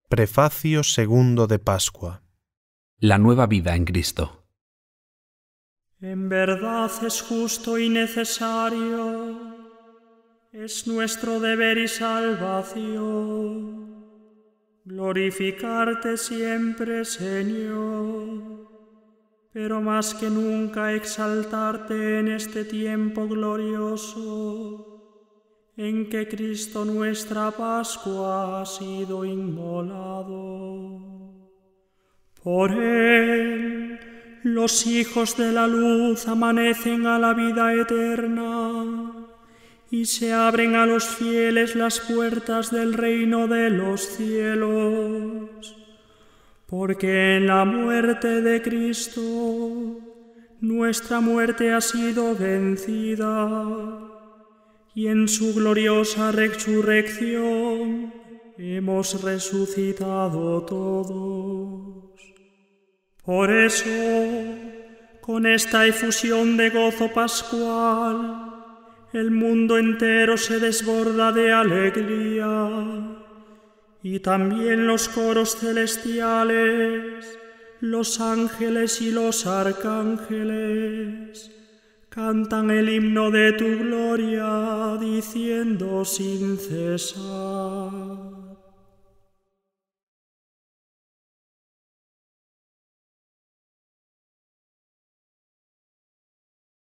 Prefacio segundo de Pascua. La nueva vida en Cristo. En verdad es justo y necesario, es nuestro deber y salvación, glorificarte siempre, Señor, pero más que nunca exaltarte en este tiempo glorioso, en que Cristo nuestra Pascua ha sido inmolado. Por Él, los hijos de la luz amanecen a la vida eterna y se abren a los fieles las puertas del reino de los cielos. Porque en la muerte de Cristo, nuestra muerte ha sido vencida y en su gloriosa resurrección hemos resucitado todos. Por eso, con esta efusión de gozo pascual, el mundo entero se desborda de alegría, y también los coros celestiales, los ángeles y los arcángeles, cantan el himno de tu gloria, diciendo sin cesar: